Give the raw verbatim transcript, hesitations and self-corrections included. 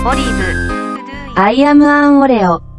オリーブ。 I am an Oreo.